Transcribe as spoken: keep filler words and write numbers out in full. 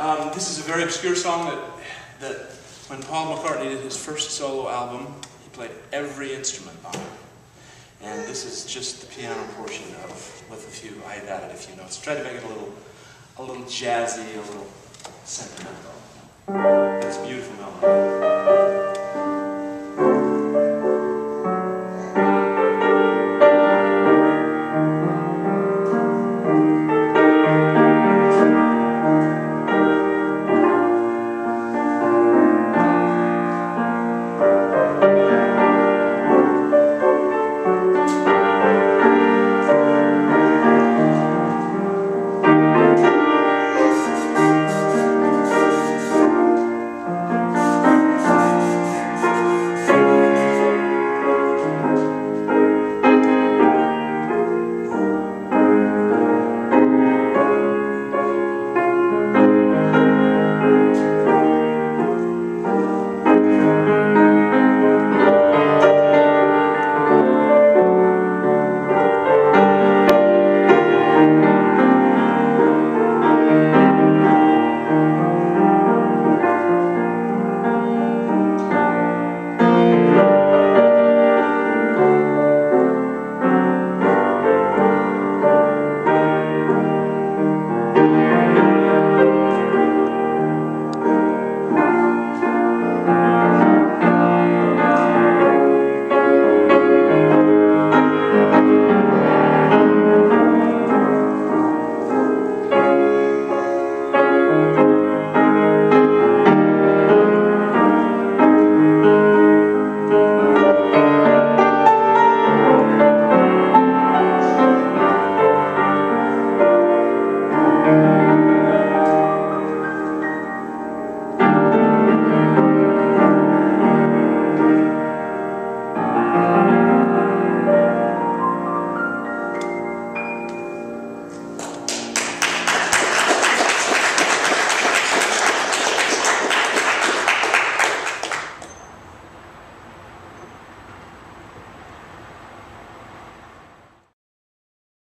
Um, this is a very obscure song that, that when Paul McCartney did his first solo album, he played every instrument on it. And this is just the piano portion of, with a few, I've added a few notes. Try to make it a little, a little jazzy, a little sentimental. It's a beautiful melody.